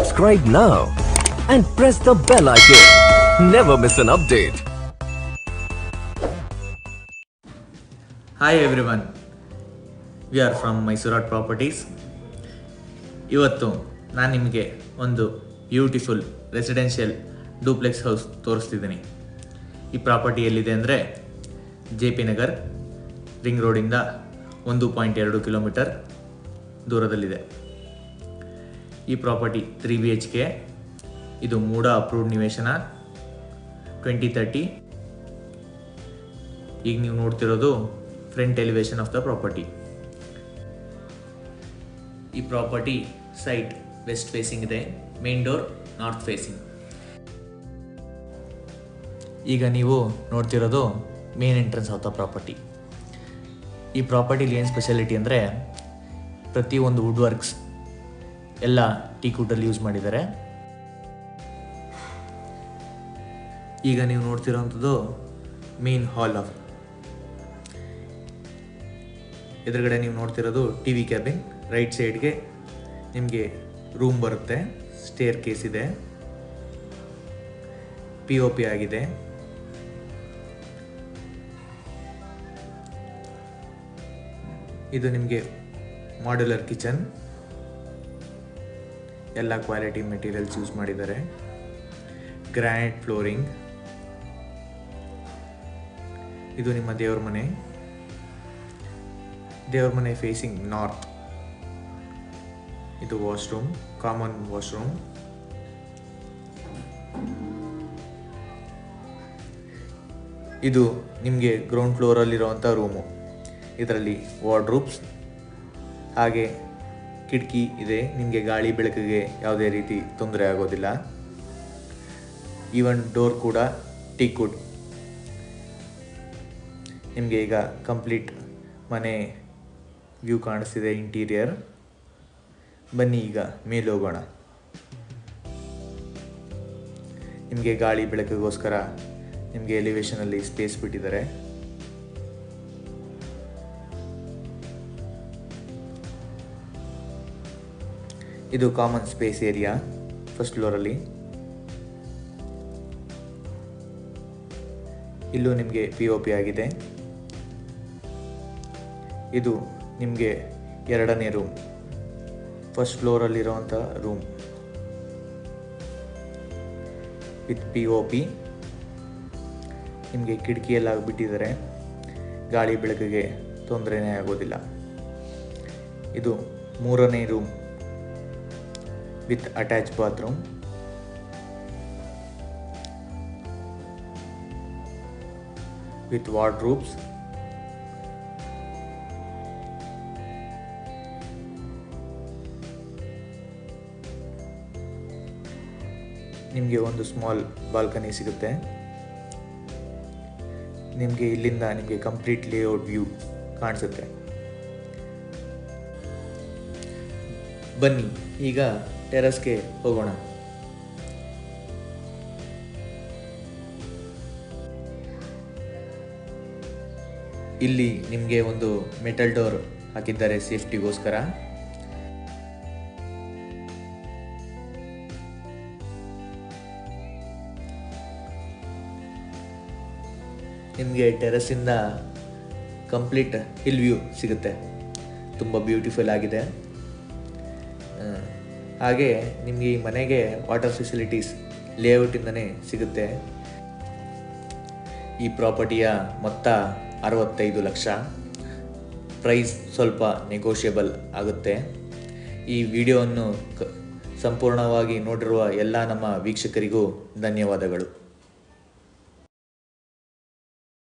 Subscribe now and press the bell icon. Never miss an update. Hi everyone, we are from Mysore Properties. ಇವತ್ತು ನಾನು ನಿಮಗೆ ಒಂದು beautiful residential duplex house ತೋರಿಸ್ತಿದ್ದೀನಿ. ಈ property ಎಲ್ಲಿದೆ ಅಂದರೆ JP ನಗರ್ ರಿಂಗ್ ರೋಡಿಂದ 1.2 ಕಿಲೋಮೀಟರ್ ದೂರದಲ್ಲಿದೆ. ಈ ಪ್ರಾಪರ್ಟಿ 3 BHK. ಇದು ಮೂಡಾ ಅಪ್ರೂವ್ಡ್ ನಿವೇಶನ 2030. ಈಗ ನೀವು ನೋಡ್ತಿರೋದು front elevation of the property. ಈ ಪ್ರಾಪರ್ಟಿ ಸೈಟ್ ವೆಸ್ಟ್ ಫೇಸಿಂಗ್ ಇದೆ, ಮೇನ್ ಡೋರ್ ನಾರ್ತ್ ಫೇಸಿಂಗ್. ಈಗ ನೀವು ನೋಡ್ತಿರೋದು main entrance of the property. ಈ ಪ್ರಾಪರ್ಟಿಲಿ ಏನು ಸ್ಪೆಷಾಲಿಟಿ ಅಂದರೆ ಪ್ರತಿಯೊಂದು ವುಡ್ ವರ್ಕ್ಸ್ ಎಲ್ಲ ಟೀಕ್ವುಡ್ಡಲ್ಲಿ ಯೂಸ್ ಮಾಡಿದ್ದಾರೆ. ಈಗ ನೀವು ನೋಡ್ತಿರೋಂಥದ್ದು ಮೇನ್ ಹಾಲ್ ಆಫ್. ಎದುರುಗಡೆ ನೀವು ನೋಡ್ತಿರೋದು TV ಕ್ಯಾಬಿನ್. ರೈಟ್ ಸೈಡ್ಗೆ ನಿಮಗೆ ರೂಮ್ ಬರುತ್ತೆ, ಸ್ಟೇರ್ ಕೇಸ್ ಇದೆ, POP ಆಗಿದೆ. ಇದು ನಿಮಗೆ ಮಾಡ್ಯುಲರ್ ಕಿಚನ್, ಎಲ್ಲ ಕ್ವಾಲಿಟಿ ಮೆಟೀರಿಯಲ್ಸ್ ಯೂಸ್ ಮಾಡಿದ್ದಾರೆ. Granite flooring. ಇದು ನಿಮ್ಮ ದೇವ್ರ ಮನೆ. ದೇವ್ರ ಮನೆ ಫೇಸಿಂಗ್ ನಾರ್ತ್. ಇದು ವಾಶ್ರೂಮ್, ಕಾಮನ್ ವಾಶ್ರೂಮ್. ಇದು ನಿಮಗೆ ಗ್ರೌಂಡ್ ಫ್ಲೋರಲ್ಲಿರುವಂಥ ರೂಮು. ಇದರಲ್ಲಿ ವಾರ್ಡ್ರೂಬ್ಸ್ ಹಾಗೆ ಕಿಟಕಿ ಇದೆ. ನಿಮಗೆ ಗಾಳಿ ಬೆಳಕಿಗೆ ಯಾವುದೇ ರೀತಿ ತೊಂದರೆ ಆಗೋದಿಲ್ಲ. ಈವನ್ ಡೋರ್ ಕೂಡ ಟೀಕ್ವುಡ್. ನಿಮಗೆ ಈಗ ಕಂಪ್ಲೀಟ್ ಮನೆ ವ್ಯೂ ಕಾಣಿಸ್ತಿದೆ, ಇಂಟೀರಿಯರ್. ಬನ್ನಿ ಈಗ ಮೇಲೆ ಹೋಗೋಣ. ನಿಮಗೆ ಗಾಳಿ ಬೆಳಕಿಗೋಸ್ಕರ ನಿಮಗೆ ಎಲಿವೇಶನಲ್ಲಿ ಸ್ಪೇಸ್ ಬಿಟ್ಟಿದ್ದಾರೆ. ಇದು ಕಾಮನ್ ಸ್ಪೇಸ್ ಏರಿಯಾ ಫಸ್ಟ್ ಫ್ಲೋರಲ್ಲಿ. ಇಲ್ಲೂ ನಿಮಗೆ POP ಆಗಿದೆ. ಇದು ನಿಮಗೆ ಎರಡನೇ ರೂಮ್, ಫಸ್ಟ್ ಫ್ಲೋರಲ್ಲಿರುವಂಥ ರೂಮ್ ವಿತ್ POP. ನಿಮಗೆ ಕಿಟಕಿ ಎಲ್ಲ ಬಿಟ್ಟಿದ್ದಾರೆ, ಗಾಳಿ ಬೆಳಕಿಗೆ ತೊಂದರೆನೇ ಆಗೋದಿಲ್ಲ. ಇದು ಮೂರನೇ room with attach bathroom. With wardrobes. ನಿಮಗೆ ಒಂದು ಸ್ಮಾಲ್ ಬಾಲ್ಕನಿ ಸಿಗುತ್ತೆ. ನಿಮಗೆ ಇಲ್ಲಿಂದ ನಿಮಗೆ ಕಂಪ್ಲೀಟ್ ಲೇಔಟ್ ವ್ಯೂ ಕಾಣಿಸುತ್ತೆ. ಬನ್ನಿ ಈಗ ಟೆರಸ್ಗೆ ಹೋಗೋಣ. ಇಲ್ಲಿ ನಿಮಗೆ ಒಂದು ಮೆಟಲ್ ಡೋರ್ ಹಾಕಿದ್ದಾರೆ ಸೇಫ್ಟಿಗೋಸ್ಕರ. ನಿಮಗೆ ಟೆರಸಿಂದ ಕಂಪ್ಲೀಟ್ ಹಿಲ್ ವ್ಯೂ ಸಿಗುತ್ತೆ. ತುಂಬ ಬ್ಯೂಟಿಫುಲ್ ಆಗಿದೆ. ಹಾಗೆ ನಿಮಗೆ ಈ ಮನೆಗೆ ವಾಟರ್ ಫೆಸಿಲಿಟೀಸ್ ಲೇಔಟಿಂದನೇ ಸಿಗುತ್ತೆ. ಈ ಪ್ರಾಪರ್ಟಿಯ ಮೊತ್ತ 65 ಲಕ್ಷ. ಪ್ರೈಸ್ ಸ್ವಲ್ಪ ನೆಗೋಷಿಯಬಲ್ ಆಗುತ್ತೆ. ಈ ವಿಡಿಯೋವನ್ನು ಸಂಪೂರ್ಣವಾಗಿ ನೋಡಿರುವ ಎಲ್ಲ ನಮ್ಮ ವೀಕ್ಷಕರಿಗೂ ಧನ್ಯವಾದಗಳು.